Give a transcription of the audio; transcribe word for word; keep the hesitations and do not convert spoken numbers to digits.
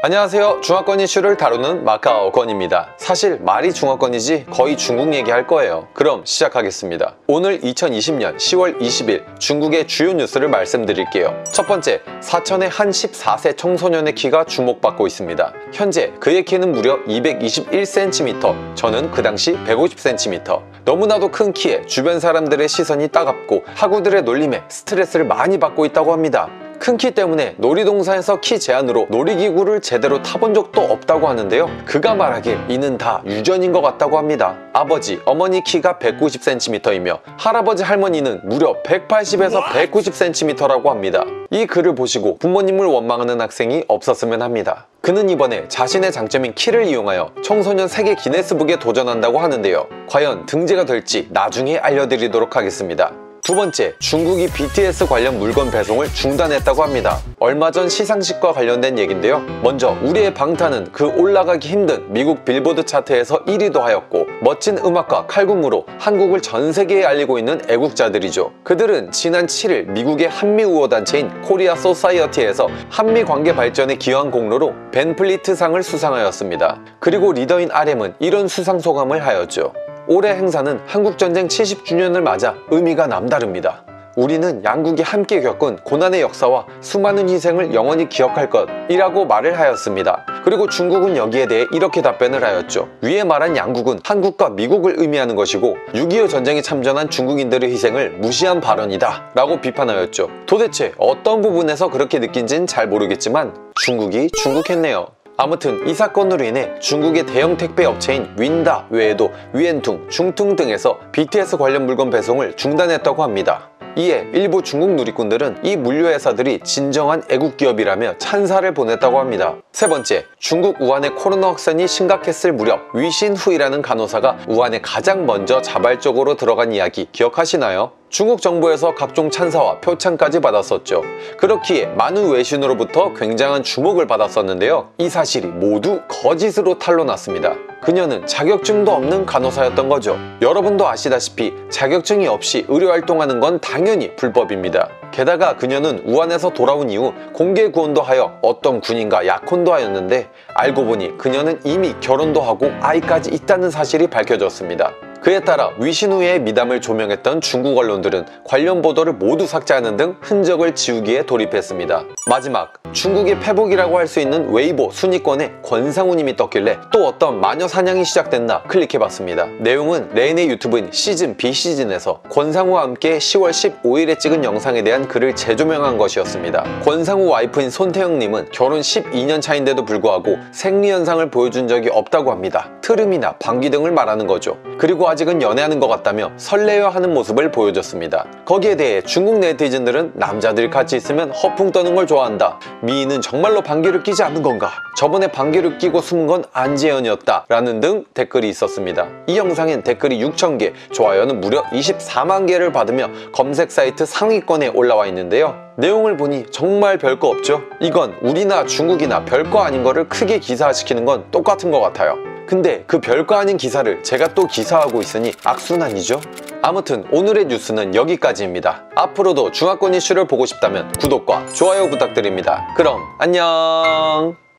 안녕하세요. 중화권 이슈를 다루는 마카오권입니다. 사실 말이 중화권이지 거의 중국 얘기할 거예요. 그럼 시작하겠습니다. 오늘 이천이십 년 시월 이십일 중국의 주요 뉴스를 말씀드릴게요. 첫 번째, 사천의 한 십사 세 청소년의 키가 주목받고 있습니다. 현재 그의 키는 무려 이백이십일 센티미터, 저는 그 당시 백오십 센티미터. 너무나도 큰 키에 주변 사람들의 시선이 따갑고 학우들의 놀림에 스트레스를 많이 받고 있다고 합니다. 큰 키 때문에 놀이동산에서 키 제한으로 놀이기구를 제대로 타본 적도 없다고 하는데요. 그가 말하길 이는 다 유전인 것 같다고 합니다. 아버지, 어머니 키가 백구십 센티미터이며 할아버지, 할머니는 무려 백팔십에서 백구십 센티미터라고 합니다. 이 글을 보시고 부모님을 원망하는 학생이 없었으면 합니다. 그는 이번에 자신의 장점인 키를 이용하여 청소년 세계 기네스북에 도전한다고 하는데요. 과연 등재가 될지 나중에 알려드리도록 하겠습니다. 두 번째, 중국이 비티에스 관련 물건 배송을 중단했다고 합니다. 얼마 전 시상식과 관련된 얘긴데요. 먼저 우리의 방탄은 그 올라가기 힘든 미국 빌보드 차트에서 일 위도 하였고 멋진 음악과 칼군무로 한국을 전 세계에 알리고 있는 애국자들이죠. 그들은 지난 칠 일 미국의 한미우호단체인 코리아 소사이어티에서 한미관계 발전에 기여한 공로로 벤플리트상을 수상하였습니다. 그리고 리더인 알엠은 이런 수상 소감을 하였죠. 올해 행사는 한국전쟁 칠십 주년을 맞아 의미가 남다릅니다. 우리는 양국이 함께 겪은 고난의 역사와 수많은 희생을 영원히 기억할 것이라고 말을 하였습니다. 그리고 중국은 여기에 대해 이렇게 답변을 하였죠. 위에 말한 양국은 한국과 미국을 의미하는 것이고 육이오 전쟁에 참전한 중국인들의 희생을 무시한 발언이다 라고 비판하였죠. 도대체 어떤 부분에서 그렇게 느낀지는 잘 모르겠지만 중국이 중국했네요. 아무튼 이 사건으로 인해 중국의 대형 택배 업체인 윈다 외에도 위엔퉁, 중퉁 등에서 비티에스 관련 물건 배송을 중단했다고 합니다. 이에 일부 중국 누리꾼들은 이 물류회사들이 진정한 애국기업이라며 찬사를 보냈다고 합니다. 세 번째, 중국 우한의 코로나 확산이 심각했을 무렵 위신후이라는 간호사가 우한에 가장 먼저 자발적으로 들어간 이야기 기억하시나요? 중국 정부에서 각종 찬사와 표창까지 받았었죠. 그렇기에 많은 외신으로부터 굉장한 주목을 받았었는데요. 이 사실이 모두 거짓으로 탄로났습니다. 그녀는 자격증도 없는 간호사였던 거죠. 여러분도 아시다시피 자격증이 없이 의료활동하는 건 당연히 불법입니다. 게다가 그녀는 우한에서 돌아온 이후 공개 구원도 하여 어떤 군인과 약혼도 하였는데 알고 보니 그녀는 이미 결혼도 하고 아이까지 있다는 사실이 밝혀졌습니다. 그에 따라 위신후의 미담을 조명했던 중국 언론들은 관련 보도를 모두 삭제하는 등 흔적을 지우기에 돌입했습니다. 마지막, 중국의 패복이라고 할 수 있는 웨이보 순위권에 권상우님이 떴길래 또 어떤 마녀 사냥이 시작됐나 클릭해봤습니다. 내용은 레인의 유튜브인 시즌 B 시즌에서 권상우와 함께 시월 십오일에 찍은 영상에 대한 글을 재조명한 것이었습니다. 권상우 와이프인 손태영님은 결혼 십이 년 차인데도 불구하고 생리현상을 보여준 적이 없다고 합니다. 트름이나 방귀 등을 말하는 거죠. 그리고 아직은 연애하는 것 같다며 설레어하는 모습을 보여줬습니다. 거기에 대해 중국 네티즌들은 남자들이 같이 있으면 허풍 떠는 걸 좋아한다. 미인은 정말로 방귀를 뀌지 않는 건가? 저번에 방귀를 뀌고 숨은 건 안재현이었다 라는 등 댓글이 있었습니다. 이 영상엔 댓글이 육천 개, 좋아요는 무려 이십사만 개를 받으며 검색 사이트 상위권에 올라와 있는데요. 내용을 보니 정말 별거 없죠? 이건 우리나 중국이나 별거 아닌 거를 크게 기사화시키는 건 똑같은 것 같아요. 근데 그 별거 아닌 기사를 제가 또 기사하고 있으니 악순환이죠? 아무튼 오늘의 뉴스는 여기까지입니다. 앞으로도 중화권 이슈를 보고 싶다면 구독과 좋아요 부탁드립니다. 그럼 안녕!